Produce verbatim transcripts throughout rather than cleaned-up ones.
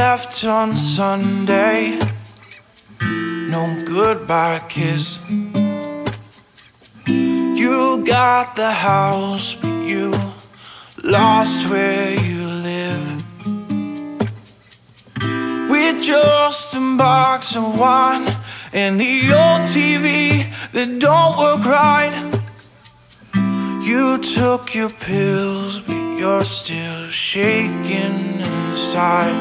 left on Sunday, no goodbye kiss. You got the house, but you lost where you live. With just a box of wine and the old T V that don't work right. You took your pills, but you're still shaking inside.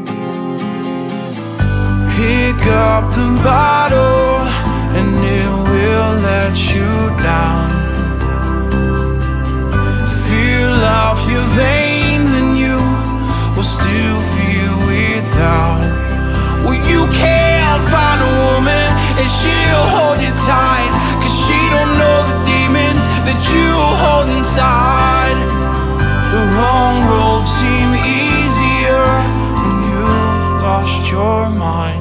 Pick up the bottle and it will let you down. Fill up your veins and you will still feel without. Well, you can't find a woman and she'll hold you tight, 'cause she don't know the demons that you hold inside. The wrong roads seem easier when you've lost your mind.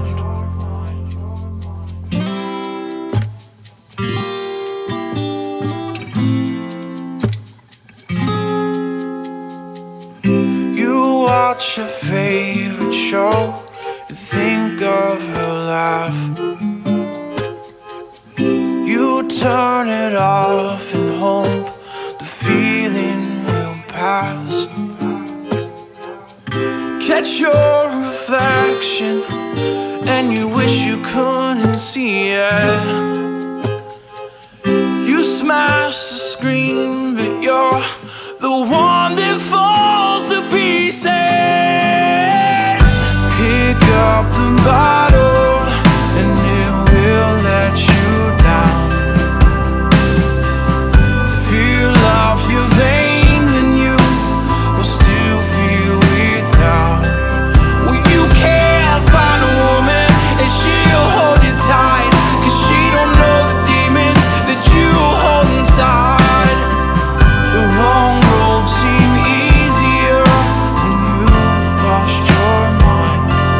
Watch your favorite show and think of her laugh. You turn it off and hope the feeling will pass. Catch your reflection and you wish you couldn't see it. You smash the screen, but you're the one that falls to pieces. Pick up the bottle and it will let you down. Fill up your veins and you will still feel without. Well, you can't find a woman and she'll hold you tight, 'cause she don't know the demons that you hold inside. The wrong roads seem easier when you've lost your mind.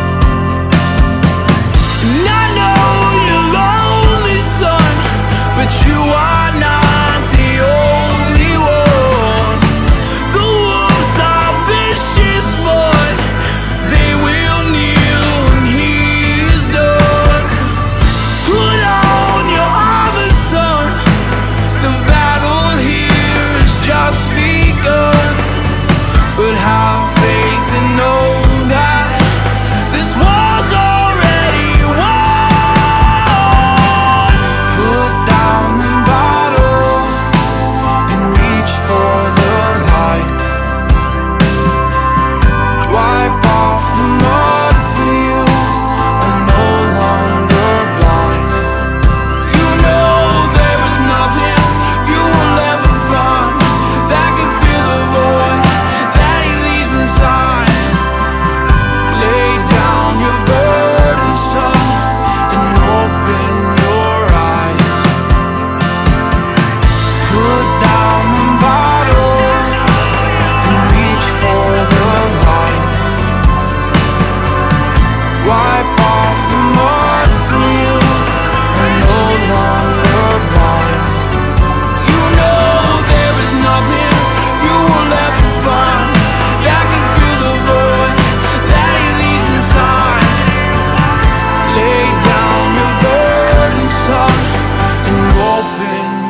And I know you're lonely, son, but you are not the only one. The wolves are vicious, but they will kneel when he is done. Put on your armor, son, the battle here has just begun. But have faith and know that this war's already won. Put down the bottle and reach for the light. Wipe off the mud for you, I'm no longer blind. You know there is nothing you will ever find that can fill the void that he leaves inside. Lay down your burden, son, and open your eyes. Put down the bottle and reach for the light. Wipe off the mud for you, I'm no longer blind. You know there is nothing you will ever find that can fill the void that he leaves inside. Lay down your burden, son, and open